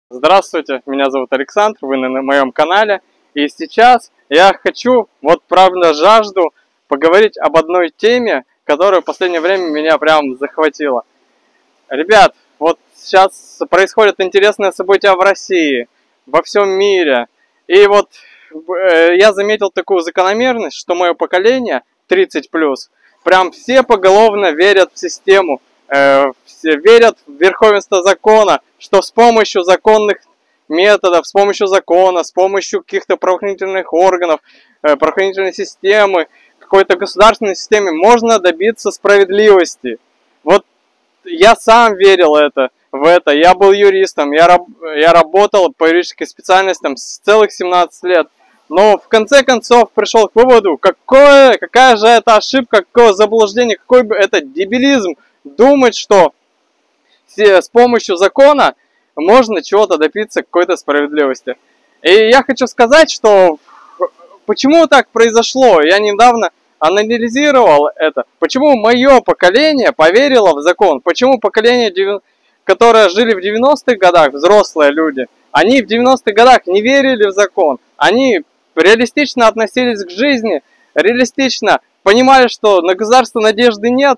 Здравствуйте, меня зовут Александр, вы на моем канале. И сейчас я хочу, правда жажду поговорить об одной теме, которая в последнее время меня прям захватила. Ребят, вот сейчас происходят интересные события в России, во всем мире. И я заметил такую закономерность, что мое поколение 30+, прям все поголовно верят в систему, все верят в верховенство закона, что с помощью законных методов, с помощью закона, с помощью каких-то правоохранительных органов, правоохранительной системы, какой-то государственной системе можно добиться справедливости. Вот я сам верил в это, я был юристом, я работал по юридической специальности с целых 17 лет. Но в конце концов пришел к выводу, какая же это ошибка, какое заблуждение, какой бы это дебилизм думать, что с помощью закона можно чего-то добиться, какой-то справедливости. И я хочу сказать, что почему так произошло, я недавно анализировал это, почему мое поколение поверило в закон, почему поколение, которое жили в 90-х годах, взрослые люди, они в 90-х годах не верили в закон, они реалистично относились к жизни, реалистично понимали, что на государство надежды нет,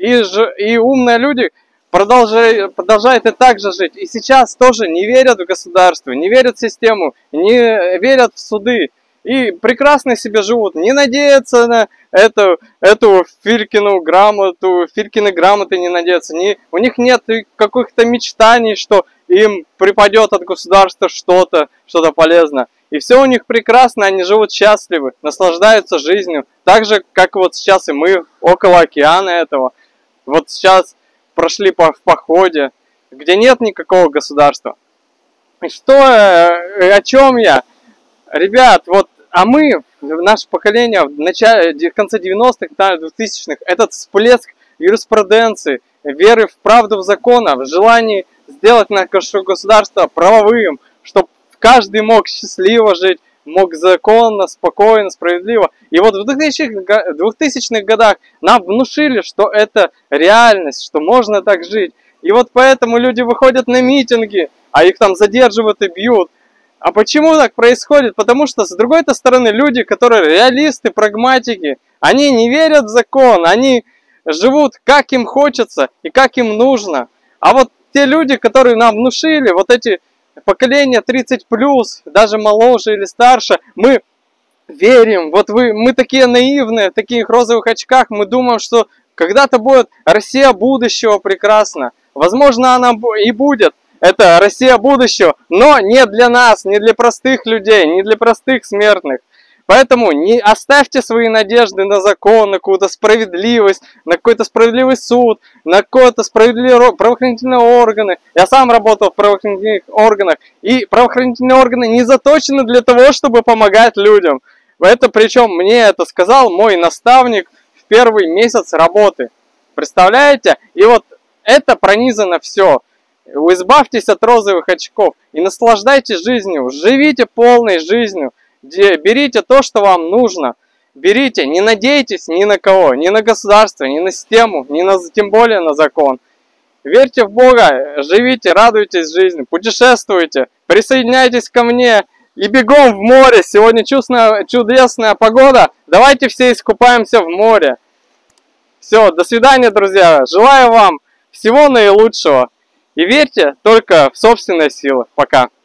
и умные люди продолжают и так же жить. И сейчас тоже не верят в государство, не верят в систему, не верят в суды. И прекрасно себе живут, не надеются на эту Филькину грамоту, Филькины грамоты не надеются. У них нет каких-то мечтаний, что им припадет от государства что-то полезное. И все у них прекрасно, они живут счастливы, наслаждаются жизнью. Так же, как вот сейчас и мы, около океана этого. Вот сейчас прошли в походе, где нет никакого государства. И о чем я? Ребят, наше поколение в конце 90-х, 2000-х, этот всплеск юриспруденции, веры в правду, в закон, в желании сделать наше государство правовым, чтобы каждый мог счастливо жить, мог законно, спокойно, справедливо. И вот в 2000-х годах нам внушили, что это реальность, что можно так жить. И вот поэтому люди выходят на митинги, а их там задерживают и бьют. А почему так происходит? Потому что, с другой стороны, люди, которые реалисты, прагматики, они не верят в закон, они живут как им хочется и как им нужно. А вот те люди, которые нам внушили, вот эти поколение 30+, даже моложе или старше, мы верим, мы такие наивные, в таких розовых очках, мы думаем, что когда-то будет Россия будущего прекрасна. Возможно, она и будет, это Россия будущего, но не для нас, не для простых людей, не для простых смертных. Поэтому не оставьте свои надежды на закон, на какую-то справедливость, на какой-то справедливый суд, на какое-то справедливые правоохранительные органы. Я сам работал в правоохранительных органах, и правоохранительные органы не заточены для того, чтобы помогать людям. Причем мне это сказал мой наставник в первый месяц работы. Представляете? И вот это пронизано все. Избавьтесь от розовых очков и наслаждайтесь жизнью, живите полной жизнью. Берите то, что вам нужно. Берите, не надейтесь ни на кого, ни на государство, ни на систему, тем более на закон. Верьте в Бога, живите, радуйтесь жизни, путешествуйте, присоединяйтесь ко мне и бегом в море. Сегодня чудесная погода. Давайте все искупаемся в море. Все, до свидания, друзья. Желаю вам всего наилучшего. И верьте только в собственные силы. Пока.